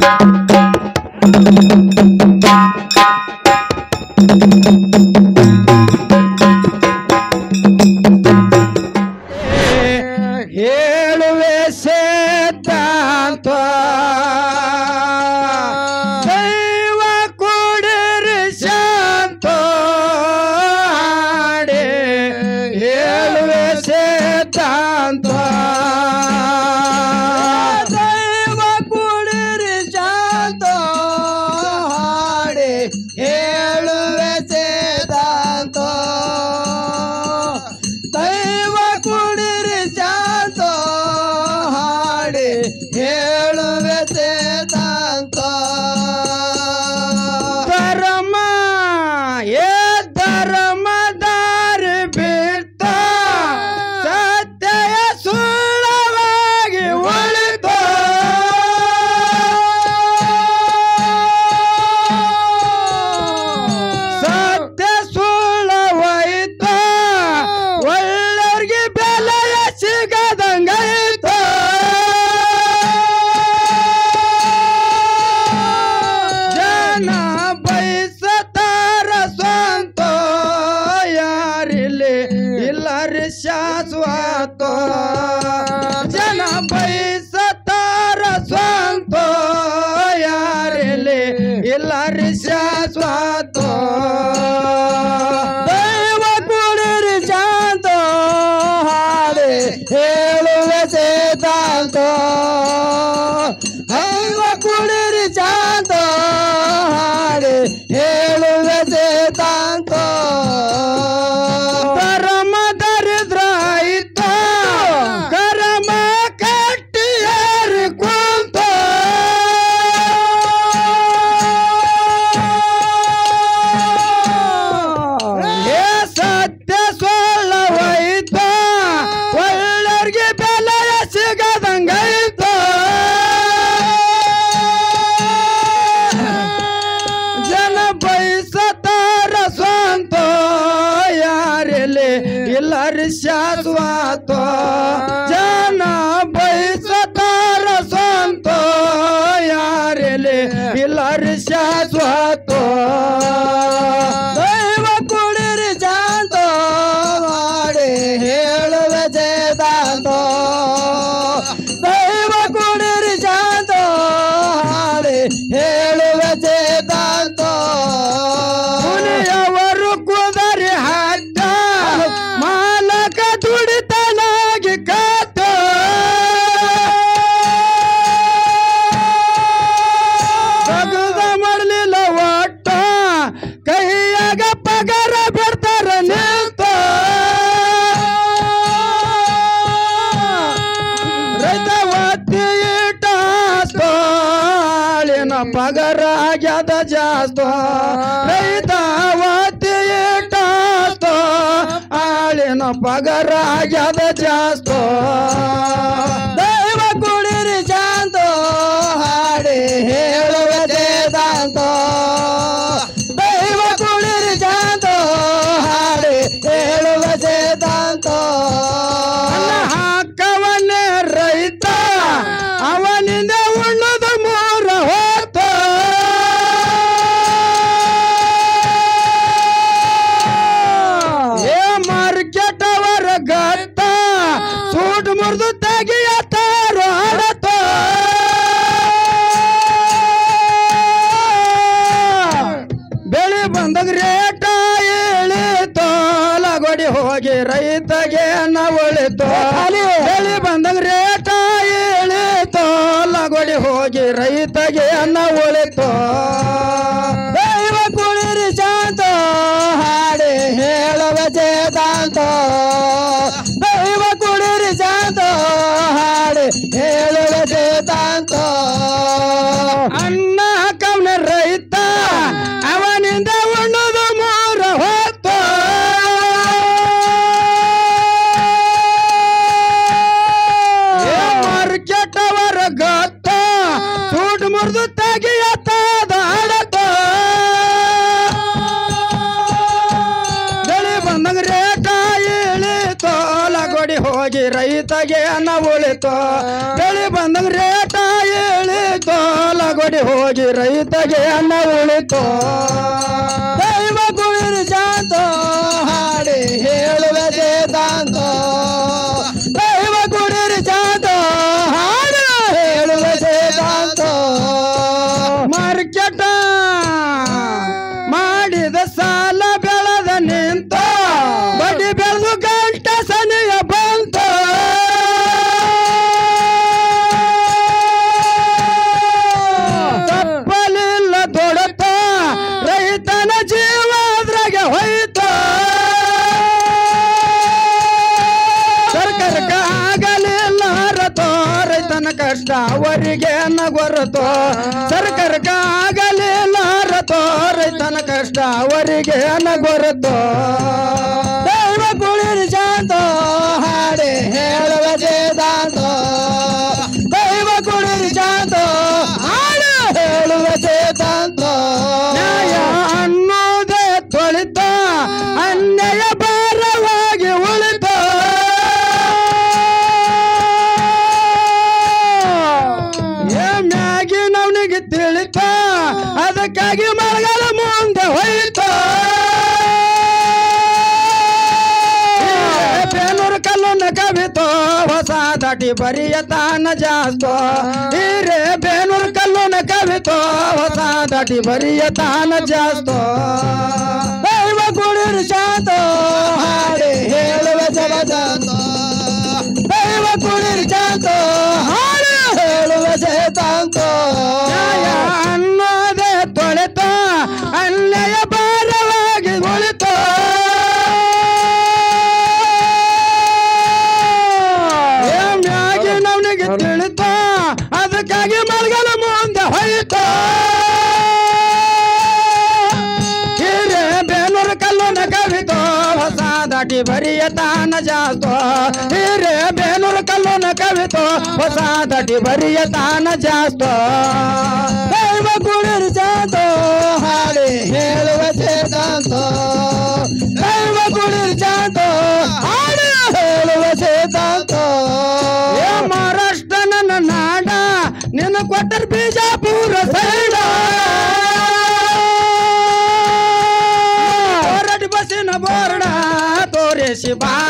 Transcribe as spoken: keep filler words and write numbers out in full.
ಹೇಳುವೆ ಸಿದ್ಧಾಂತ ದೈವ ಕೊಡಿರಿ ಶಾಂತ ಹಾಡಿ ಹೇಳುವೆ ಸಿದ್ಧಾಂತ ದೈವ ಕೊಡಿರಿ ಶಾಂತ ಹಾಡಿ ಹೇಳುವೆ ಸಿದ್ಧಾಂತ ದೈವ ಕೊಡಿರಿ ಶಾಂತ ಹಾಡಿ ಹೇಳುವೆ ಸಿದ್ಧಾಂತ ಧರ್ಮ ಏ ಧರ್ಮದಾರಿ ಬಿಟ್ಟ ಸತ್ಯ ಸುಳ್ಳವಾಗಿ ಉಳಿತ ಸತ್ಯ ಸುಳ್ಳವಾಯಿತ ಒಳ್ಳೆಯವ್ರಿಗೆ ಬೆಲೆಯ ಸಿಗದಂಗಾಯಿತ ಜನ ಬಯಸತಾರ ಸ್ವಂತ ಯಾರಿಲ್ಲಿ ಇಲ್ಲರಿ ಶಾಶ್ವತ ಜನ ಬಯಸತಾರ ಸ್ವಂತ ಯಾರಿಲ್ಲಿ ಇಲ್ಲರಿ ಶಾಶ್ವತ ದೈವ ಕೊಡಿರಿ ಶಾಂತ ಹಾಡಿ ಹೇಳುವೆ ಸಿದ್ಧಾಂತ ದೈವ ಕೊಡಿರಿ ಶಾಂತ ಹಾಡಿ ಹೇಳುವೆ ಸಿದ್ಧಾಂತ ಧರ್ಮ ದರಿದ್ರ ಆಯ್ತ ಕರ್ಮ ಕಟ್ಟಿ ಏರಿ ಕುಂತ ಏ ಸತ್ಯ ಸುಳ್ಳವಾಯಿತ ಒಳ್ಳೆಯವ್ರಿಗೆ ಬೆಲೆಯ ಸಿಗದಂಗಾಯಿತ ಜನ ಬಯಸತಾರ ಸ್ವಂತ ಯಾರಿಲ್ಲಿ ಇಲ್ಲರಿ ಶಾಶ್ವತ ಜನ ಬಯಸತಾರ ಸ್ವಂತ ಯಾರಿಲ್ಲಿ ಇಲ್ಲರಿ ಶಾಶ್ವತ ದೈವ ಕೊಡಿರಿ ಶಾಂತ ಹಾಡಿ ಹೇಳುವೆ ಸಿದ್ಧಾಂತ ದೈವ ಕೊಡಿರಿ ಶಾಂತ ಹಾಡಿ ಹೇಳುವೆ ಸಿದ್ಧಾಂತ ಮುನಿಯವರು ಕುದರಿ ಹದ್ದ ಮಾಲಕ ದುಡಿತನಾಗಿ ಕಾತ ತಗದ ಮಾಡಲಿಲ್ಲ ಒಟ್ಟ ಕೈಯಾಗ ಪಗಾರ ಬಿಡ್ತಾರ ನಿಂತ ರೈತ ಒತ್ತಿ ಇಟ್ಟಾಳಿನ ಪಗಾರ ಆಗ್ಯದ ಜಾಸ್ತ ರೈತ ಒತ್ತಿ ಇಟ್ಟಾಸ್ತ ಆಳಿನ ಪಗಾರ ಆಗ್ಯದ ಜಾಸ್ತ ದೈವ ಕೊಡಿರಿ ಶಾಂತ ಹಾಡಿ ಹೇಳುವೆ ಸಿದ್ಧಾಂತ ದೈವ ಕೊಡಿರಿ ಶಾಂತ ಹಾಡಿ ಹೇಳುವೆ ಸಿದ್ಧಾಂತ ಹಾಕವನ್ನೇ ರೈತ ಅವನಿಂದ ಉಣ್ಣದ ಮೂರ ಹೋತ ಏ ಮಾರ್ಕೆಟ್ ಅವರ ಗತ್ತ ಸೂಟ್ ಮುರಿದು ತೆಗಿಯತ್ತಾರ ಆಡತ್ತ ಬೆಳೆ ಬಂದಾಗ ರೇಟ ಇಳಿತು ಲಗೋಡಿ ಹೋಗಿ ರೈತಗೆ ನವಳಿತು ಬೆಳೆ ಬಂದಾಗ ರೇಟ ಇಳಿತು ಲಗೋಡಿ ಹೋಗಿ ರೈತಗೆ ನವಳಿತು ದೈವ ಕೊಡಿರಿ ಶಾಂತ ಹಾಡಿ ಹೇಳುವೆ ಸಿದ್ಧಾಂತ ದೈವ ಕೊಡಿರಿ ಶಾಂತ ಹಾಡಿ ಹೇಳುವೆ ಸಿದ್ಧಾಂತ ಅನ್ನ ಕವನ ರೈತ ಅವನಿಂದ ಉಣ್ಣದು ಮೂರ ಹೊತ್ತ ಮಾರ್ಕೆಟ್ ಅವರ ಗತ್ತ ಸೂಟ್ ಮುರಿದು ತೆಗಿಯತ್ತಾದ ಆಡತ್ತ ಬೆಳೆ ಬಂದಂಗ ರೇಟ ಇಳಿತು ಲಗೋಡಿ ಹೋಗಿ ರೈತಗೆ ನವಳಿತು ಬೆಳೆ ಬಂದಂಗ ರೇಟ ಇಳಿತು ಲಗೋಡಿ ಓಡಿ ಹೋಗಿ ರೈತಗೆ ಅನ್ನ ಉಳಿತು ದೈವ ಕುಳಿರು ಶಾಂತ ಹಾಡಿ ಹೇಳುವೆ ಸೇತಾಂತ ದೈವ ಕುಳಿರು ಶಾಂತ ಹಾಡಿ ಹೇಳುವೆ ಸೇತಾಂತ ಮಾರ್ಕೆಟ ಮಾಡಿದ ಸಾಲ ಬೆಳೆದ ನಿಂತ ಬಡ್ಡಿ ಬೆಳೆದು ಗಂಟ ಸನಿಯ ಬಂತ ತಪ್ಪಲಿಲ್ಲ ದೊಡತ ರೈತನ ಜೀವ ಅದ್ರಾಗೆ ಹೋಯ್ತ ಸರ್ಕಾರಕ್ಕೆ ಆಗಲಿಲ್ಲ ರತೋ ರೈತನ ಕಷ್ಟ ಅವರಿಗೆ ನಗೊರತೋ ಸರ್ಕಾರಕ್ಕೆ ಆಗಲಿಲ್ಲ ರತೋ ರೈತನ ಕಷ್ಟ ಅವರಿಗೆ ನಗೊರತೋ ದೈವ ಕುಳಿರು ಶಾಂತ ಹಾಡಿ ಹೇಳುವ ಸೇದಾಂತ ದೈವ ಕುಳಿರು ಶಾಂತ ಹಾಡಿ ಹೇಳುವ ಸೇದಾಂತ ನ್ಯಾಯ ಅನ್ನೋದೇ ತೊಳಿತ ಅನ್ಯಾಯ ಭಾರವಾಗಿ ಉಳಿತ ಮ್ಯಾಗಿನವನಿಗೆ ತಿಳಿತ ಅದಕ್ಕಾಗಿ ಮಳೆಗಾಲ ಮುಂದೆ ಹೋಯ್ತ ಬೇನೂರು ಕಲ್ಲನ್ನ ಕವಿತೋ ಹೊಸ ದಾಟಿ ಬರಿಯ ತಾನ ಜಾಸ್ತೋ ಹಿರೇ ಬೇನೂರು ಕಲ್ಲನ್ನ ಕವಿತೋ ಹೊಸ ದಾಟಿ ಬರಿಯ ತಾನ ಜಾಸ್ತೋ ದೈವ ಕುಳಿರು ಶಾಂತ ಹಾಡಿ ಹೇಳುವ ಜಗಜಾತ ದೈವ ಕುಳಿರು ಶಾಂತ ಹಾಡಿ ಹೇಳುವ ಸೇತಾಂತ ನ್ಯಾಯ ಅನ್ನೋದೇ ತೊಳೆತ ಅನ್ಯಾಯ ಭಾರವಾಗಿ ಉಳಿತ ಮ್ಯಾಗಿನವನಿಗೆ ತಿಳಿತ ಅದಕ್ಕಾಗಿ ಮಳೆಗಾಲ ಮುಂದೆ ಹೋಯ್ತ ಹಿರೇ ಬೇನೂರು ಕಲ್ಲನ್ನ ಕವಿತೋ ಹೊಸ ದಾಟಿ ಬರಿಯ ತಾನ ಜಾಸ್ತೋ ಹಿರೇ ಬೇನೂರು ಕಲ್ಲನ್ನ ಕವಿತೋ ಹೊಸ ದಾಟಿ ಬರಿಯ ತಾನ ಜಾಸ್ತೋ ದೈವ ಕುಳಿರು ಶಾಂತ ಹಾಡಿ ಹೇಳುವ ಸೇತಾಂತ ದೈವ ಕುಳಿರು ಶಾಂತ ಹಾಡಿ ಹೇಳುವ ಸೇತಾಂತ ಏ ಮಹಾರಾಷ್ಟ್ರ ನನ್ನ ನಾಡ ನಿನ್ನ ಕೊಟ್ಟರ ಬಿಜಾಪುರ ಸೈಡ ಹೊರಟಿ ಬಸ್ಸಿನ ಬೋರ್ಡ ತೋರಿಸಿ ಬಾ